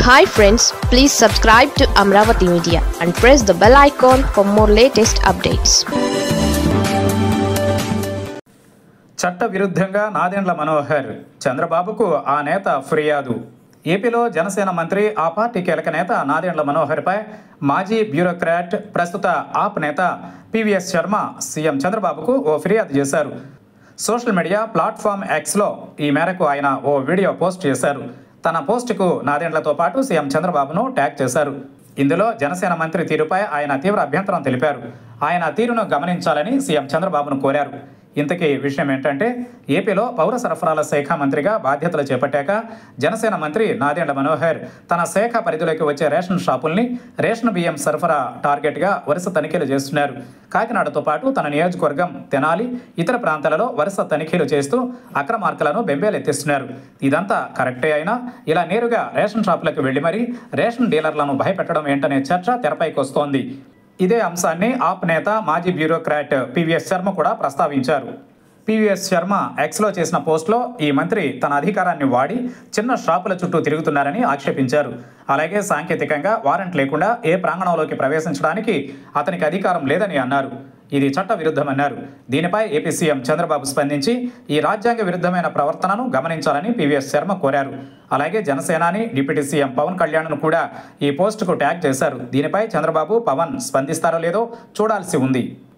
Hi friends, please subscribe to Amravati Media and press the bell icon for more latest updates. చట్ట విరుద్ధంగా నాదెండ్ల మనోహర్ చంద్రబాబుకు ఆ నేత ఫిర్యాదు. ఏపీలో జనసేన మంత్రి ఆ పార్టీ కీలక నేత నాదెండ్ల మనోహర్పై మాజీ బ్యూరోక్రాట్ ప్రస్తుత ఆప్ నేత పివిఎస్ శర్మ సీఎం చంద్రబాబుకు ఓ ఫిర్యాదు చేశారు. సోషల్ మీడియా ప్లాట్ఫామ్ ఎక్స్లో ఈ మేరకు ఆయన ఓ వీడియో పోస్ట్ చేశారు. తన పోస్టుకు నాదెండ్లతో పాటు సీఎం చంద్రబాబును ట్యాగ్ చేశారు. ఇందులో జనసేన మంత్రి తీరుపై ఆయన తీవ్ర అభ్యంతరం తెలిపారు. ఆయన తీరును గమనించాలని సీఎం చంద్రబాబును కోరారు. ఇంతకీ విషయం ఏంటంటే, ఏపీలో పౌర సరఫరాల శాఖ మంత్రిగా బాధ్యతలు చేపట్టాక జనసేన మంత్రి నాదెండ్ల మనోహర్ తన శాఖ పరిధిలోకి వచ్చే రేషన్ షాపుల్ని రేషన్ బియ్యం సరఫరా టార్గెట్గా వరుస తనిఖీలు చేస్తున్నారు. కాకినాడతో పాటు తన నియోజకవర్గం తెనాలి ఇతర ప్రాంతాలలో వరుస తనిఖీలు చేస్తూ అక్రమార్కులను బెంబేలెత్తిస్తున్నారు. ఇదంతా కరెక్టే అయినా ఇలా నేరుగా రేషన్ షాపులకు వెళ్లి మరీ రేషన్ డీలర్లను భయపెట్టడం ఏంటనే చర్చ తెరపైకి వస్తోంది. ఇదే అంశాన్ని ఆప్ నేత మాజీ బ్యూరోక్రాట్ పివిఎస్ శర్మ కూడా ప్రస్తావించారు. పివిఎస్ శర్మ ఎక్స్లో చేసిన పోస్ట్లో ఈ మంత్రి తన అధికారాన్ని వాడి చిన్న షాపుల చుట్టూ తిరుగుతున్నారని ఆక్షేపించారు. అలాగే సాంకేతికంగా వారెంట్ లేకుండా ఏ ప్రాంగణంలోకి ప్రవేశించడానికి అతనికి అధికారం లేదని అన్నారు. ఇది చట్ట విరుద్ధమన్నారు. దీనిపై ఏపీ సీఎం చంద్రబాబు స్పందించి ఈ రాజ్యాంగ విరుద్ధమైన ప్రవర్తనను గమనించాలని పివిఎస్ శర్మ కోరారు. అలాగే జనసేనాని డిప్యూటీ సీఎం పవన్ కళ్యాణ్ను కూడా ఈ పోస్టుకు ట్యాగ్ చేశారు. దీనిపై చంద్రబాబు పవన్ స్పందిస్తారో లేదో చూడాల్సి ఉంది.